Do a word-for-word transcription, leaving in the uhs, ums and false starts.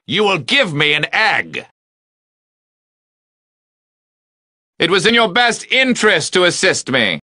You will give me an egg. It was in your best interest to assist me.